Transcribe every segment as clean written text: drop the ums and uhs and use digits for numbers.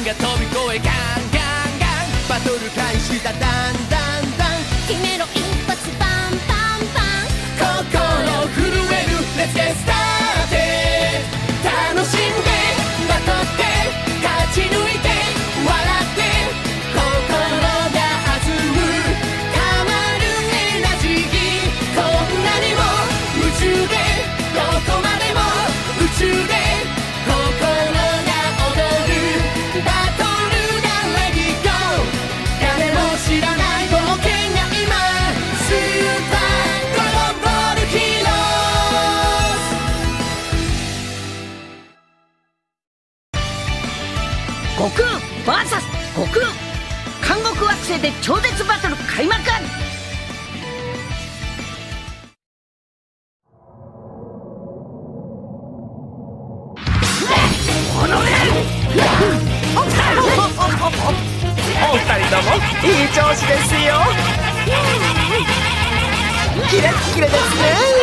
が飛び越えガンガンガンバトル開始だダンダンダン決めろ一発バンバンバン心震える Let's get started 楽しんでバトって勝ち抜いて笑って心が弾むたまるエナジーこんなにも夢中でどこまでも宇宙で心が踊るバトルだ Let it go 誰も知らない冒険が今スーパードラゴンボールヒーロ悟空 VS 悟空監獄惑星で超絶バトル開幕。 お二人ともいい調子ですよ。キレッキレですね。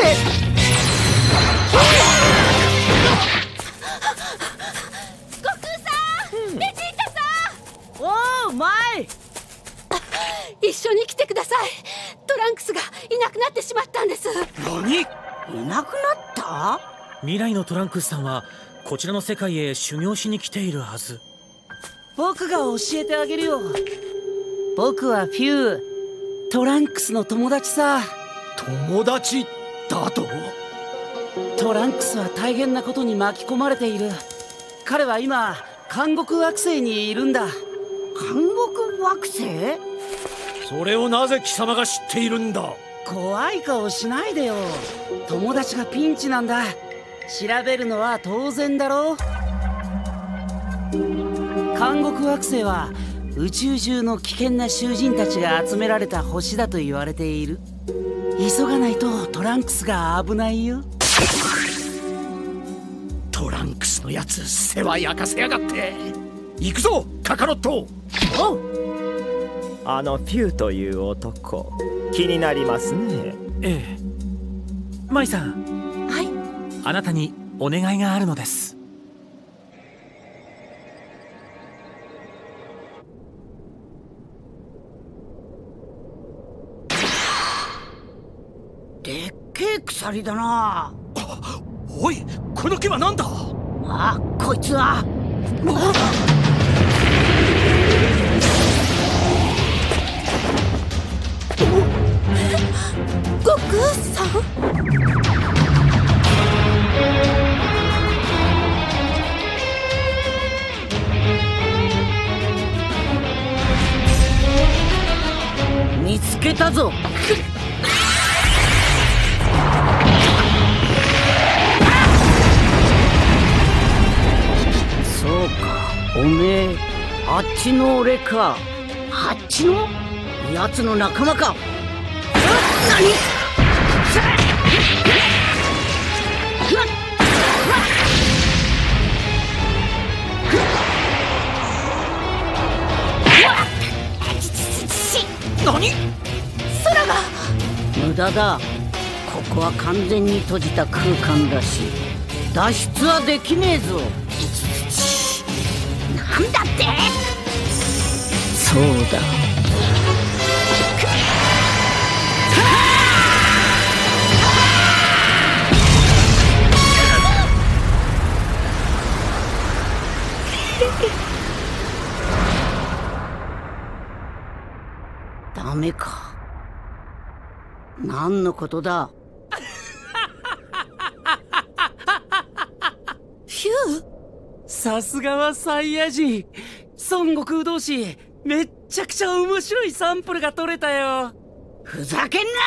悟空さん、ベジータさおーマイ。 ん一緒に来てください。トランクスがいなくなってしまったんです。 何？ いなくなった？ 未来のトランクスさんはこちらの世界へ修行しに来ているはず。 僕が教えてあげるよ。僕はフュー、トランクスの友達さ。 友達だと？ トランクスは大変なことに巻き込まれている。彼は今監獄惑星にいるんだ。 監獄惑星？ それをなぜ貴様が知っているんだ？ 怖い顔しないでよ。友達がピンチなんだ。調べるのは当然だろう。監獄惑星は宇宙中の危険な囚人たちが集められた星だと言われている。急がないとトランクスが危ないよ。 トランクスのやつ世話焼かせやがって。行くぞカカロット。 おう。 あのフューという男気になりますね。 ええ。マイさん、 はい。 あなたにお願いがあるのです。 でっけえ鎖だな。 おい、この木は何だ？ あ、こいつは。 悟空さん？ 見つけたぞ。そうか、おめえあっちの俺か。あっちの奴の仲間か。何？ 何？ 空が無駄だ。ここは完全に閉じた空間だし脱出はできねえぞ。なんだって？そうだ。ダメか。何のことだ？ ヒュー？ さすがはサイヤ人。孫悟空同士めっちゃくちゃ面白いサンプルが取れたよ。 ふざけんな！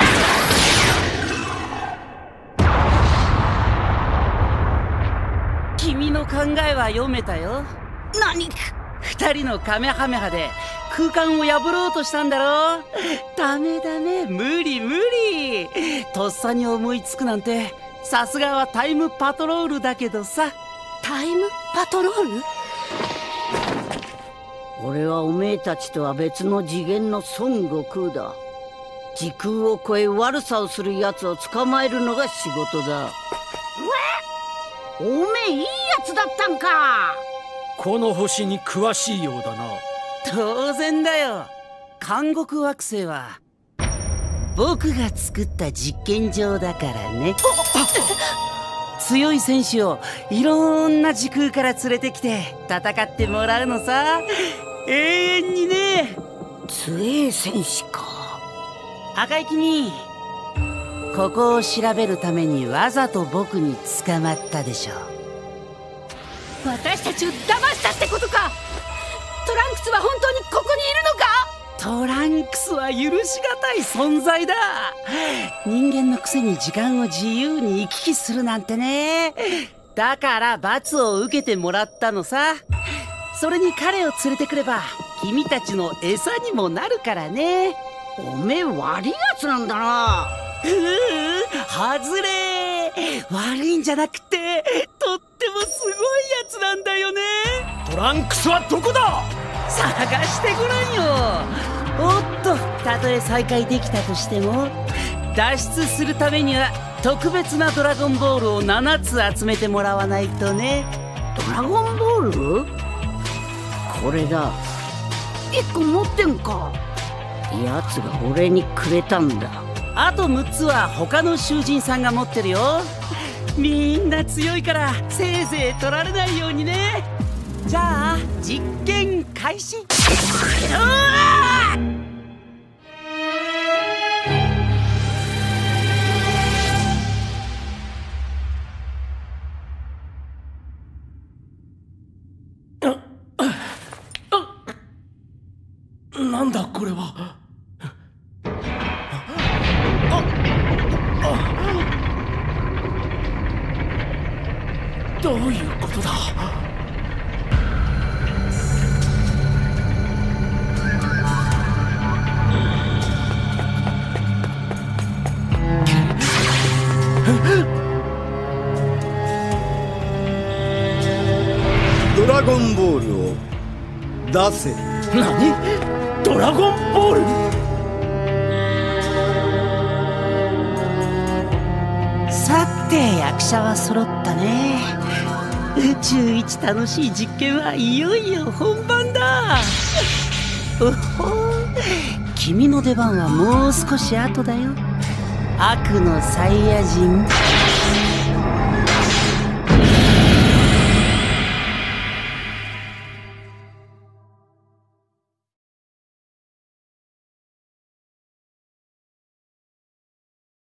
君の考えは読めたよ。 何？ 二人のカメハメハで空間を破ろうとしたんだろ。ダメダメ、無理無理。とっさに思いつくなんてさすがはタイムパトロールだけどさ。 タイムパトロール？ 俺はおめえたちとは別の次元の孫悟空だ。時空を超え悪さをする奴を捕まえるのが仕事だ。おめえいいやつだったんか。 この星に詳しいようだな。 当然だよ。監獄惑星は僕が作った実験場だからね。強い戦士をいろんな時空から連れてきて戦ってもらうのさ。永遠にね。 強い戦士か。 赤い君、ここを調べるためにわざと僕に捕まったでしょ。 私たちを騙したってことか。トランクスは本当にここにいるのか。 トランクスは許しがたい存在だ。人間のくせに時間を自由に行き来するなんてね。だから罰を受けてもらったのさ。それに彼を連れてくれば君たちの餌にもなるからね。 おめえ悪いやつなんだな。 外れ。悪いんじゃなくてとってもすごいやつなんだよね。 トランクスはどこだ。 探してごらんよ。おっと、たとえ再会できたとしても脱出するためには特別なドラゴンボールを7つ集めてもらわないとね。 ドラゴンボール？これだ。1個持ってんか。やつが俺にくれたんだ。 あと6つは他の囚人さんが持ってるよ。みんな強いからせいぜい取られないようにね。じゃあ実験開始。 なんだこれは。どういうことだ。 ドラゴンボールを出せ。 何？ドラゴンボール？ さて役者は揃ったね。宇宙一楽しい実験はいよいよ本番だ。おほ、君の出番はもう少し後だよ。悪のサイヤ人。